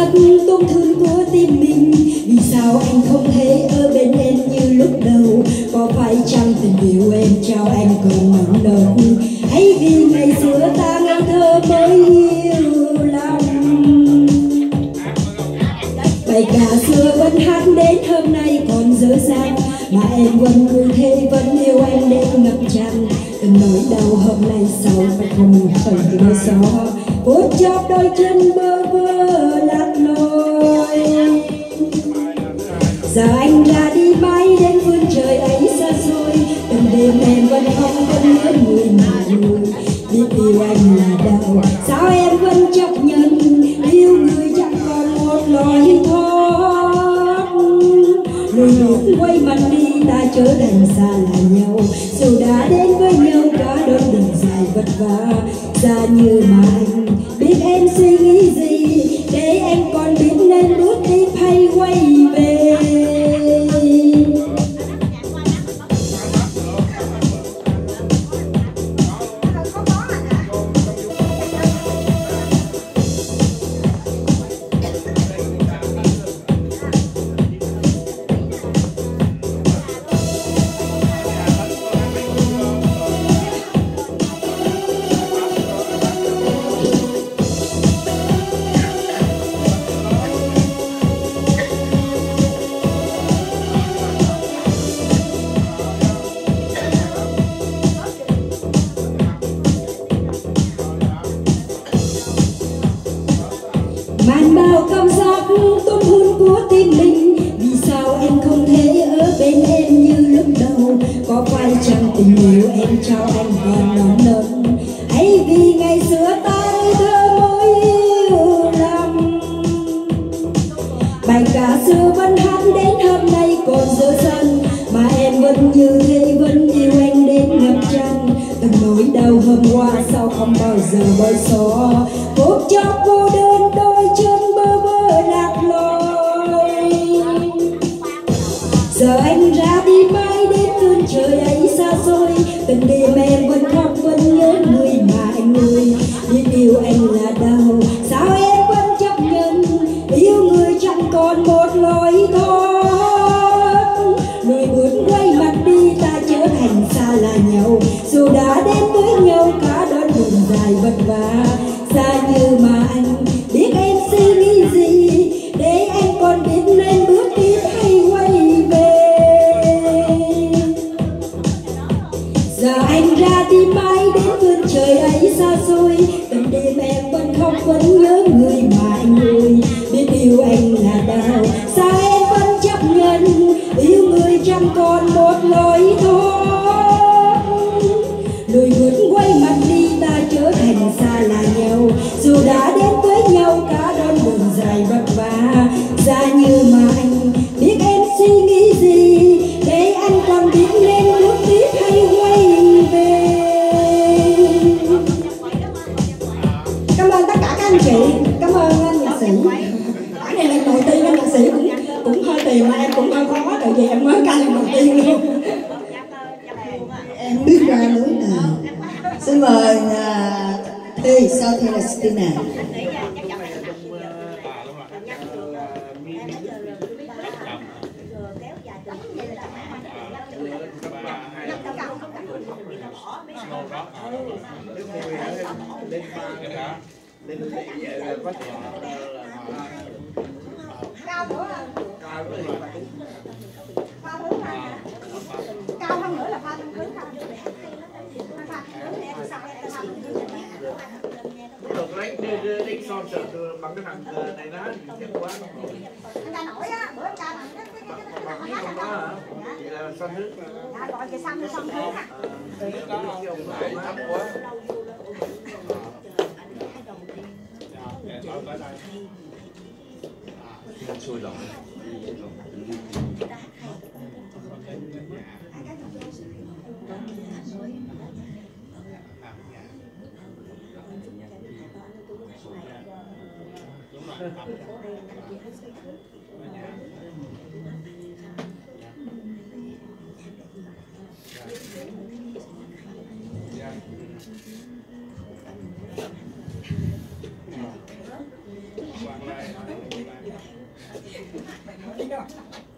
rất tổn thương của tim mình. Vì sao anh không thể ở bên em như lúc đầu? Có phải chăng tình yêu em trao anh còn nặng nề? Hay vì ngày xưa ta ngây thơ mới yêu lòng? Bài ca xưa vẫn hát đến hôm nay còn dở dang, mà em vẫn vui thế vẫn yêu anh đến ngập tràn. Từng nỗi đau hôm nay sau không phải mưa gió, phút chốc đôi chân bơ vơ lạc lối. Giờ anh ra đi mãi đến phương trời ấy xa xôi, từng đêm em vẫn không vẫn nhớ người mà người. Biết yêu anh là đau, sao em vẫn chấp nhận yêu người chẳng còn một lời thoát. Lùi bước quay mặt đi ta trở thành xa lạ nhau, dù đã đến với nhau cả đoạn đường dài vất vả. Ra như mà anh biết em suy nghĩ gì, để anh còn biết nên bước đi hay quay về. Mang bao cảm giác tổn thương của tim mình. Vì sao em không thể ở bên em như lúc đầu? Có phải chăng tình yêu em trao anh còn nồng nàn? Hay vì ngày xưa ta ngây thơ mới yêu lầm? Bài ca xưa vẫn hát đến hôm nay còn dở dang, mà em vẫn như thế vẫn yêu anh đến ngập tràn. Từng nỗi đau hôm qua sao không bao giờ bơi xóa, phút chốc cô đơn đôi chân bơ vơ lạc lối. Giờ anh ra đi mãi đến phương trời ấy xa xôi, từng đêm em vẫn khóc vẫn nhớ người mà anh ơi. Biết yêu anh là đau, sao em vẫn chấp nhận yêu người chẳng còn một lối thoát. Lùi bước quay mặt đi ta trở thành xa lạ nhau, dù đã đến với nhau cả đoạn đường dài vất vả. Xa như mà anh biết em suy nghĩ gì, để anh còn biết nên bước tiếp hay quay về. Giờ anh ra đi mãi đến phương trời ấy xa xôi, từng đêm em vẫn khóc vẫn nhớ người mà anh ơi. Biết yêu anh là đau, sao em vẫn chấp nhận yêu người chẳng còn một lối thoát. Lùi bước quay mặt đi ta trở thành xa lạ nhau, dù đã đến với nhau cả đoạn đường dài vất vả. Ra như mà anh biết em suy nghĩ gì, để anh còn biết nên bước tiếp hay quay về. Cảm ơn tất cả các anh chị, cảm ơn anh nhạc sĩ. Bản này lần đầu tiên anh nhạc sĩ cũng hơi tìm mà em cũng hơi khó, tại vì em mới ca lần đầu tiên luôn. Em biết ra lối nào. Xin mời Thi, sau Thi là Stina. Cao hơn nữa là pha thân thứ được lấy đi son sờ bằng cái thằng này nó chết quá. anh ta nổi á, bữa anh ta Bằng cái con đó hả? Vậy là son nước. dạ gọi cái son thứ à. Thấp quá. Xui lộn. lại